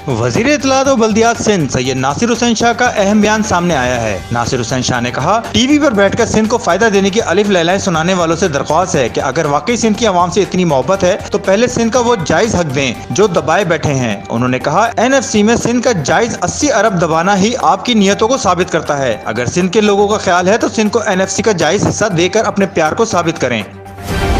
वजीर इत्तलात और बल्दियात सिंध सैयद नासिर हुसैन शाह का अहम बयान सामने आया है। नासिर हुसैन शाह ने कहा, टीवी पर बैठकर सिंध को फायदा देने की अलिफ लैलाएं सुनाने वालों से दरख्वास्त है कि अगर वाकई सिंध की आवाम से इतनी मोहब्बत है तो पहले सिंध का वो जायज हक दें जो दबाए बैठे हैं। उन्होंने कहा, NFC में सिंध का जायज 80 अरब दबाना ही आपकी नीयतों को साबित करता है। अगर सिंध के लोगों का ख्याल है तो सिंध को NFC का जायज हिस्सा देकर अपने प्यार को साबित करें।